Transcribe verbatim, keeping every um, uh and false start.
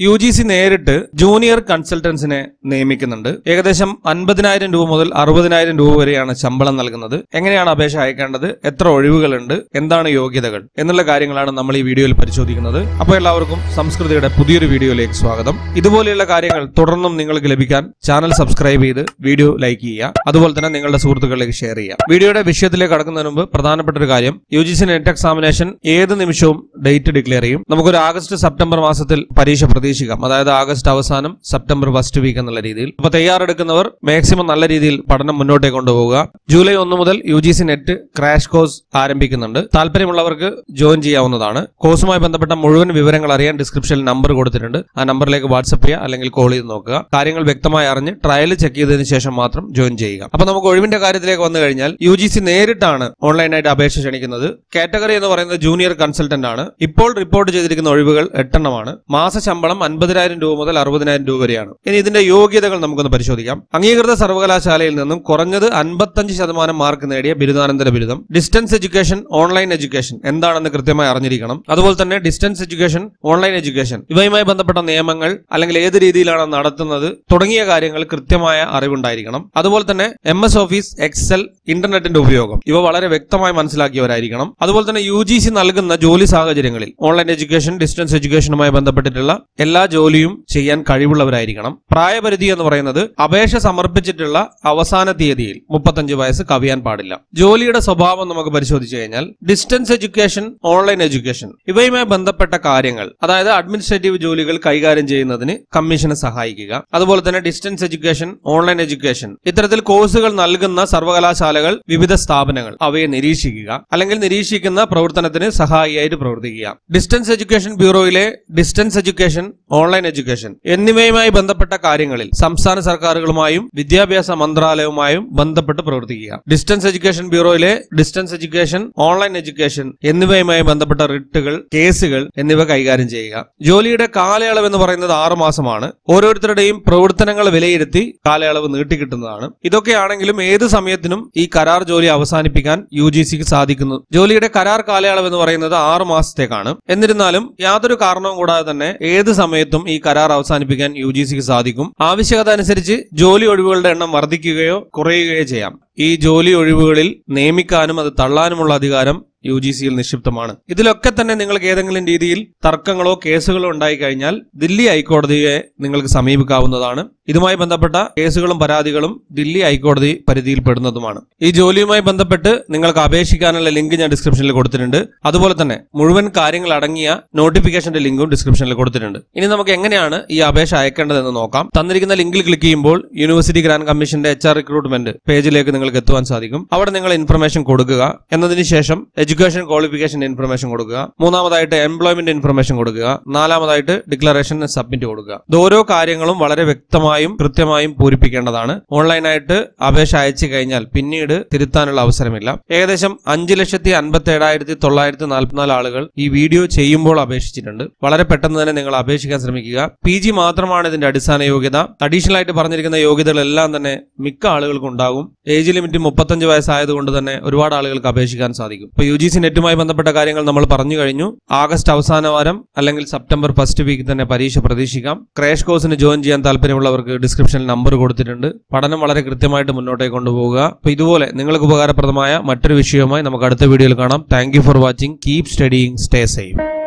U G C നേരിട്ട് junior കൺസൾട്ടൻസിനെ നിയമിക്കുന്നുണ്ട്. ഏകദേശം അൻപതിനായിരം രൂപ മുതൽ അറുപതിനായിരം രൂപ വരെയാണ് ശമ്പളം നൽകുന്നത്. എങ്ങനെയാണ് അപേക്ഷ അയക്കേണ്ടത്, എത്ര ഒഴിവുകളുണ്ട്, എന്താണ് യോഗ്യതകൾ എന്നുള്ള കാര്യങ്ങളാണ് നമ്മൾ ഈ വീഡിയോയിൽ പരിശോധിക്കുന്നത്. അപ്പോൾ എല്ലാവർക്കും സംസ്കൃതിയുടെ പുതിയൊരു വീഡിയോയിലേക്ക് സ്വാഗതം. ഇതുപോലെയുള്ള കാര്യങ്ങൾ തുടർന്നും നിങ്ങൾക്ക് ലഭിക്കാൻ ചാനൽ സബ്സ്ക്രൈബ് ചെയ്ത് വീഡിയോ ലൈക്ക് ചെയ്യുക. അതുപോലെ തന്നെ നിങ്ങളുടെ സുഹൃത്തുക്കളിലേക്ക് ഷെയർ ചെയ്യുക. വീഡിയോയുടെ വിഷയത്തിലേക്ക് കടക്കുന്നതിന് മുമ്പ് പ്രധാനപ്പെട്ട ഒരു കാര്യം, U G C net examination ഏത് നിമിഷവും ഡേറ്റ് ഡിക്ലെയർ ചെയ്യും. നമുക്കൊരു ആഗസ്റ്റ് സെപ്റ്റംബർ മാസത്തിൽ പരീക്ഷ പ്രതീക്ഷിക്കാം. അതായത് ആഗസ്റ്റ് അവസാനം സെപ്റ്റംബർ ഫസ്റ്റ് വീക്ക് എന്നുള്ള രീതിയിൽ. അപ്പൊ തയ്യാറെടുക്കുന്നവർ മാക്സിമം നല്ല രീതിയിൽ പഠനം മുന്നോട്ടേക്ക് കൊണ്ടുപോവുക. ജൂലൈ ഒന്ന് മുതൽ U G C net crash course ആരംഭിക്കുന്നുണ്ട്. താല്പര്യമുള്ളവർക്ക് ജോയിൻ ചെയ്യാവുന്നതാണ്. കോഴ്സുമായി ബന്ധപ്പെട്ട മുഴുവൻ വിവരങ്ങൾ അറിയാൻ ഡിസ്ക്രിപ്ഷനിൽ നമ്പർ കൊടുത്തിട്ടുണ്ട്. ആ നമ്പറിലേക്ക് വാട്സ്ആപ്പ് ചെയ്യുക അല്ലെങ്കിൽ കോൾ ചെയ്ത് നോക്കുക. കാര്യങ്ങൾ വ്യക്തമായി അറിഞ്ഞ് ട്രയൽ ചെക്ക് ചെയ്തതിനു ശേഷം മാത്രം ജോയിൻ ചെയ്യുക. അപ്പൊ നമുക്ക് ഒഴിവിന്റെ കാര്യത്തിലേക്ക് വന്നു കഴിഞ്ഞാൽ യു ജി സി നേരിട്ടാണ് ഓൺലൈനായിട്ട് അപേക്ഷ ക്ഷണിക്കുന്നത്. കാറ്റഗറി എന്ന് പറയുന്നത് ജൂനിയർ കൺസൾട്ടന്റ് ആണ്. ഇപ്പോൾ റിപ്പോർട്ട് ചെയ്തിരിക്കുന്ന ഒഴിവുകൾ എട്ടെണ്ണമാണ്. മാസ ശമ്പളം അൻപതിനായിരം രൂപ മുതൽ അറുപതിനായിരം രൂപ വരെയാണ്. ഇനി ഇതിന്റെ യോഗ്യതകൾ നമുക്കൊന്ന് പരിശോധിക്കാം. അംഗീകൃത സർവകലാശാലയിൽ നിന്നും കുറഞ്ഞത് അൻപത്തഞ്ച് ശതമാനം മാർക്ക് നേടിയ ബിരുദാനന്തര ബിരുദം. ഡിസ്റ്റൻസ് എഡ്യൂക്കേഷൻ, ഓൺലൈൻ എഡ്യൂക്കേഷൻ എന്താണെന്ന് കൃത്യമായി അറിഞ്ഞിരിക്കണം. അതുപോലെ തന്നെ ഡിസ്റ്റൻസ് എഡ്യൂക്കേഷൻ, ഓൺലൈൻ എഡ്യൂക്കേഷൻ ഇവയുമായി ബന്ധപ്പെട്ട നിയമങ്ങൾ അല്ലെങ്കിൽ ഏത് രീതിയിലാണ് നടത്തുന്നത് തുടങ്ങിയ കാര്യങ്ങൾ കൃത്യമായ അറിവുണ്ടായിരിക്കണം. അതുപോലെ തന്നെ എം എസ് ഓഫീസ്, എക്സൽ, ഇന്റർനെറ്റിന്റെ ഉപയോഗം ഇവ വളരെ വ്യക്തമായി മനസ്സിലാക്കിയവരായിരിക്കണം. അതുപോലെ തന്നെ യു ജി സി നൽകുന്ന ജോലി സാഹചര്യങ്ങളിൽ ഓൺലൈൻ എഡ്യൂക്കേഷൻ, ഡിസ്റ്റൻസ് എഡ്യൂക്കേഷനുമായി ബന്ധപ്പെട്ടിട്ടുള്ള എല്ലാ ജോലിയും ചെയ്യാൻ കഴിവുള്ളവരായിരിക്കണം. പ്രായപരിധി എന്ന് പറയുന്നത് അപേക്ഷ സമർപ്പിച്ചിട്ടുള്ള അവസാന തീയതിയിൽ മുപ്പത്തഞ്ച് വയസ്സ് കവിയാൻ പാടില്ല. ജോലിയുടെ സ്വഭാവം നമുക്ക് പരിശോധിച്ചു കഴിഞ്ഞാൽ ഡിസ്റ്റൻസ് എഡ്യൂക്കേഷൻ, ഓൺലൈൻ എഡ്യൂക്കേഷൻ ഇവയുമായി ബന്ധപ്പെട്ട കാര്യങ്ങൾ, അതായത് അഡ്മിനിസ്ട്രേറ്റീവ് ജോലികൾ കൈകാര്യം ചെയ്യുന്നതിന് കമ്മീഷനെ സഹായിക്കുക. അതുപോലെ തന്നെ ഡിസ്റ്റൻസ് എഡ്യൂക്കേഷൻ, ഓൺലൈൻ എഡ്യൂക്കേഷൻ ഇത്തരത്തിൽ കോഴ്സുകൾ നൽകുന്ന സർവകലാശാലകൾ, വിവിധ സ്ഥാപനങ്ങൾ അവയെ നിരീക്ഷിക്കുക അല്ലെങ്കിൽ നിരീക്ഷിക്കുന്ന പ്രവർത്തനത്തിന് സഹായിയായിട്ട് പ്രവർത്തിക്കുക. ഡിസ്റ്റൻസ് എഡ്യൂക്കേഷൻ ബ്യൂറോയിലെ ഡിസ്റ്റൻസ് എഡ്യൂക്കേഷൻ, ഓൺലൈൻ എഡ്യൂക്കേഷൻ എന്നിവയുമായി ബന്ധപ്പെട്ട കാര്യങ്ങളിൽ സംസ്ഥാന സർക്കാരുകളുമായും വിദ്യാഭ്യാസ മന്ത്രാലയവുമായും ബന്ധപ്പെട്ട് പ്രവർത്തിക്കുക. ഡിസ്റ്റൻസ് എഡ്യൂക്കേഷൻ ബ്യൂറോയിലെ ഡിസ്റ്റൻസ് എഡ്യൂക്കേഷൻ, ഓൺലൈൻ എഡ്യൂക്കേഷൻ എന്നിവയുമായി ബന്ധപ്പെട്ട റിട്ടുകൾ, കേസുകൾ എന്നിവ കൈകാര്യം ചെയ്യുക. ജോലിയുടെ കാലയളവ് എന്ന് പറയുന്നത് ആറു മാസമാണ്. ഓരോരുത്തരുടെയും പ്രവർത്തനങ്ങൾ വിലയിരുത്തി കാലയളവ് നീട്ടിക്കിട്ടുന്നതാണ്. ഇതൊക്കെയാണെങ്കിലും ഏത് സമയത്തിനും ഈ കരാർ ജോലി അവസാനിപ്പിക്കാൻ യു ജി സിക്ക് സാധിക്കുന്നു. ജോലിയുടെ കരാർ കാലയളവ് എന്ന് പറയുന്നത് ആറു മാസത്തേക്കാണ്. എന്നിരുന്നാലും യാതൊരു കാരണവും കൂടാതെ തന്നെ ഏത് സമയത്തും ഈ കരാർ അവസാനിപ്പിക്കാൻ യു ജി സിക്ക് സാധിക്കും. ആവശ്യകത അനുസരിച്ച് ജോലി ഒഴിവുകളുടെ എണ്ണം വർദ്ധിക്കുകയോ കുറയുകയോ ചെയ്യാം. ഈ ജോലി ഒഴിവുകളിൽ നിയമിക്കാനും അത് തള്ളാനുമുള്ള അധികാരം യു ജി സിയിൽ നിക്ഷിപ്തമാണ്. ഇതിലൊക്കെ തന്നെ നിങ്ങൾക്ക് ഏതെങ്കിലും രീതിയിൽ തർക്കങ്ങളോ കേസുകളോ ഉണ്ടായി കഴിഞ്ഞാൽ ദില്ലി ഹൈക്കോടതിയെ നിങ്ങൾക്ക് സമീപിക്കാവുന്നതാണ്. ഇതുമായി ബന്ധപ്പെട്ട കേസുകളും പരാതികളും ദില്ലി ഹൈക്കോടതി പരിധിയിൽ പെടുന്നതുമാണ്. ഈ ജോലിയുമായി ബന്ധപ്പെട്ട് നിങ്ങൾക്ക് അപേക്ഷിക്കാനുള്ള ലിങ്ക് ഞാൻ ഡിസ്ക്രിപ്ഷനിൽ കൊടുത്തിട്ടുണ്ട്. അതുപോലെ തന്നെ മുഴുവൻ കാര്യങ്ങൾ അടങ്ങിയ നോട്ടിഫിക്കേഷന്റെ ലിങ്കും ഡിസ്ക്രിപ്ഷനിൽ കൊടുത്തിട്ടുണ്ട്. ഇനി നമുക്ക് എങ്ങനെയാണ് ഈ അപേക്ഷ അയക്കേണ്ടതെന്ന് നോക്കാം. തന്നിരിക്കുന്ന ലിങ്കിൽ ക്ലിക്ക് ചെയ്യുമ്പോൾ യൂണിവേഴ്സിറ്റി ഗ്രാന്റ് കമ്മീഷന്റെ എച്ച് ആർ റിക്രൂട്ട്മെന്റ് പേജിലേക്ക് നിങ്ങൾക്ക് എത്തുവാൻ സാധിക്കും. അവിടെ നിങ്ങൾ ഇൻഫർമേഷൻ കൊടുക്കുക. എന്നതിന് ശേഷം എഡ്യൂക്കേഷൻ ക്വാളിഫിക്കേഷൻ ഇൻഫർമേഷൻ കൊടുക്കുക. മൂന്നാമതായിട്ട് എംപ്ലോയ്മെന്റ് ഇൻഫർമേഷൻ കൊടുക്കുക. നാലാമതായിട്ട് ഡിക്ലറേഷൻ സബ്മിറ്റ് കൊടുക്കുക. ഇത് ഓരോ കാര്യങ്ങളും വളരെ വ്യക്തമായും കൃത്യമായും പൂരിപ്പിക്കേണ്ടതാണ്. ഓൺലൈനായിട്ട് അപേക്ഷ അയച്ചു കഴിഞ്ഞാൽ പിന്നീട് തിരുത്താനുള്ള അവസരമില്ല. ഏകദേശം അഞ്ച് ലക്ഷത്തി അൻപത്തി ഏഴായിരത്തി തൊള്ളായിരത്തി നാൽപ്പത്തിനാല് ആളുകൾ ഈ വീഡിയോ ചെയ്യുമ്പോൾ അപേക്ഷിച്ചിട്ടുണ്ട്. വളരെ പെട്ടെന്ന് തന്നെ നിങ്ങൾ അപേക്ഷിക്കാൻ ശ്രമിക്കുക. പി ജി മാത്രമാണ് ഇതിന്റെ അടിസ്ഥാന യോഗ്യത. അഡീഷണൽ ആയിട്ട് പറഞ്ഞിരിക്കുന്ന യോഗ്യതകളെല്ലാം തന്നെ മിക്ക ആളുകൾക്കും ഉണ്ടാകും. ഏജ് ലിമിറ്റ് മുപ്പത്തഞ്ച് വയസ്സായതുകൊണ്ട് തന്നെ ഒരുപാട് ആളുകൾക്ക് അപേക്ഷിക്കാൻ സാധിക്കും. ഇപ്പൊ യു ജി സി നെറ്റുമായി ബന്ധപ്പെട്ട കാര്യങ്ങൾ നമ്മൾ പറഞ്ഞു കഴിഞ്ഞു. ആഗസ്റ്റ് അവസാന വാരം അല്ലെങ്കിൽ സെപ്റ്റംബർ ഫസ്റ്റ് വീക്ക് തന്നെ പരീക്ഷ പ്രതീക്ഷിക്കാം. ക്രാഷ് കോഴ്സിന് ജോയിൻ ചെയ്യാൻ താല്പര്യമുള്ളവർക്ക് ഡിസ്ക്രിപ്ഷനിൽ നമ്പർ കൊടുത്തിട്ടുണ്ട്. പഠനം വളരെ കൃത്യമായിട്ട് മുന്നോട്ടേക്ക് കൊണ്ടുപോവുക. അപ്പൊ ഇതുപോലെ നിങ്ങൾക്ക് ഉപകാരപ്രദമായ മറ്റൊരു വിഷയവുമായി നമുക്ക് അടുത്ത വീഡിയോയിൽ കാണാം. Thank you for watching. Keep studying, stay safe.